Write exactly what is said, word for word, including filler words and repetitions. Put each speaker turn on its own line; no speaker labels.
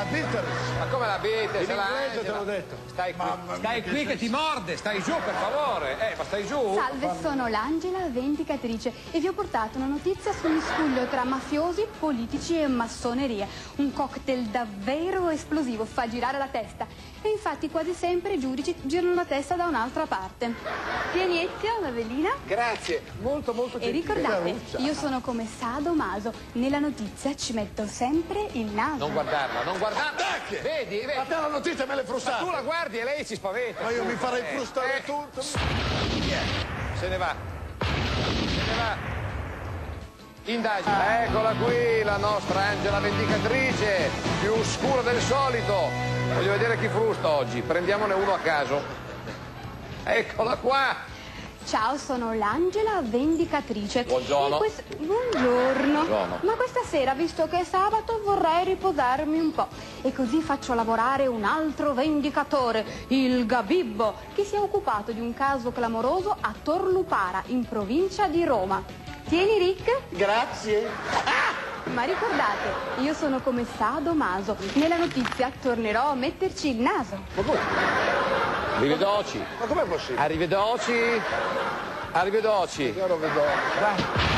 La Beatles.
Ma come la Beatles?
In
la
inglese te l'ho
Angela?
detto.
Stai qui,
Mamma
stai
mia,
qui
che
che ti morde, stai giù per favore. Eh, ma stai giù?
Salve, sono l'Angela Vendicatrice e vi ho portato una notizia sul miscuglio tra mafiosi, politici e massoneria. Un cocktail davvero esplosivo, fa girare la testa. E infatti quasi sempre i giudici girano la testa da un'altra parte. Tieni Ezio, la velina.
Grazie, molto molto
E
gentile.
ricordate, io sono come Sado Maso. Nella notizia ci metto sempre il naso.
Non guardarla, non guardarla.
Dai!
Vedi, vedi.
A te la notizia me l'hai
Ma
frustata.
tu la guardi e lei si spaventa.
Ma io mi farei
Eh,
frustare
eh,
tutto.
Se ne va. Se ne va. Indagine. Eccola qui la nostra Angela Vendicatrice, più scura del solito. Voglio vedere chi frusta oggi. Prendiamone uno a caso. Eccola qua.
Ciao, sono l'Angela Vendicatrice.
Buongiorno.
E quest- Buongiorno.
Buongiorno.
Ma questa sera, visto che è sabato, vorrei riposarmi un po'. E così faccio lavorare un altro vendicatore, il Gabibbo, che si è occupato di un caso clamoroso a Torlupara, in provincia di Roma. Tieni, Rick.
Grazie.
Ma ricordate, io sono come Sado Maso. Nella notizia tornerò a metterci il naso.
Ma come?
Arrivederci.
Ma com'è possibile?
Arrivederci. Arrivederci.
Io non vedo.
Vai.